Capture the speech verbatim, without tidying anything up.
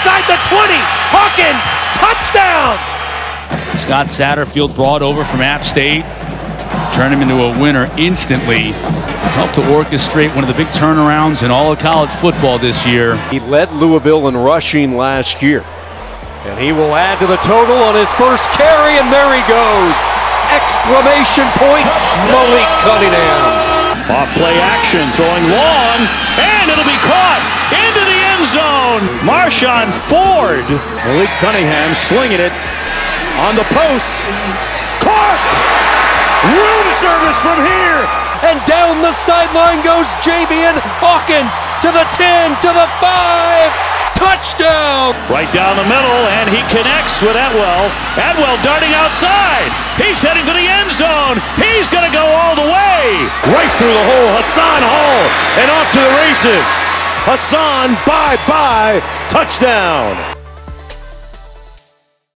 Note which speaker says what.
Speaker 1: inside the twenty. Hawkins, touchdown!
Speaker 2: Scott Satterfield brought over from App State. Turned him into a winner instantly. Helped to orchestrate one of the big turnarounds in all of college football this year.
Speaker 3: He led Louisville in rushing last year. And he will add to the total on his first carry, and there he goes. Exclamation point, Micale Cunningham.
Speaker 4: Off play action, throwing long, and it'll be caught into the end zone. Marshawn Ford. Micale Cunningham slinging it on the post. Caught! Room service from here.
Speaker 3: And down the sideline goes Javian Hawkins to the ten, to the five. Touchdown!
Speaker 4: Right down the middle, and he connects with Atwell. Atwell darting outside. He's heading to the end zone. He's going to go all the way.
Speaker 5: Right through the hole, Hassan Hall, and off to the races. Hassan, bye-bye, touchdown.